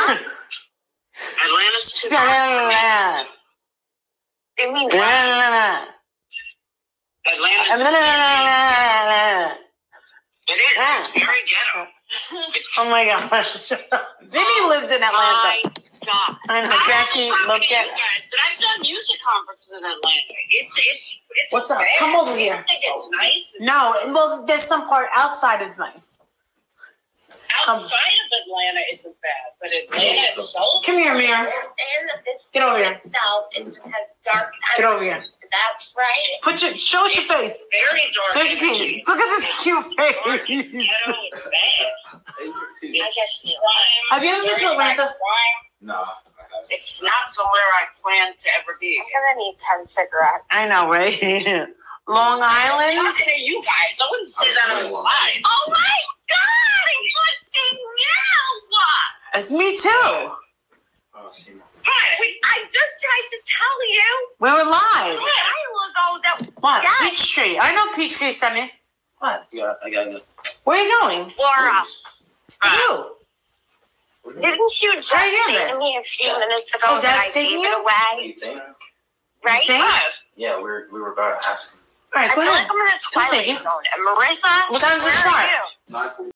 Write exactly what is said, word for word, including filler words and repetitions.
Atlanta's too hot. It means Atlanta's. It is. It's very ghetto. Oh my gosh. Vinny lives in Atlanta. My God. I know, Jackie, look at you guys, but I've done music conferences in Atlanta. It's it's it's. What's up? bad. Come over I here. don't think it's nice. No, well, there's some part outside is nice. Outside of Atlanta isn't bad, but Atlanta itself. Come here, Mira. Understand that this Get over here. itself is, has dark Get over here. That's right. Put your, show us your face. Very dark. Show us your energy. face. Look at this cute It's face. ghetto, it's bad. I guess you Crime, Have you ever been to very Atlanta? bad crime. No, I haven't. It's not somewhere I plan to ever be. I'm gonna need ten cigarettes. I know, right? Long I'm Island? talking to you guys. I wouldn't say that on the line. Oh my God! What's in now? It's me too. Oh, see my. Wait, I just tried to tell you We were live. a while ago that What? Yes. Peachtree. I know Peachtree sent me. What? Yeah, I gotta go. Where are you going? Laura, Who? didn't you just Where are you say going? to me a few minutes ago Oh, that Dad's I gave taking it you? away? You think? Right? think? Yeah, we were we were about to ask him. All right, I go feel ahead. like I'm in a Don't take twilight it. zone. And Marissa, What time does it where start? are you? Nine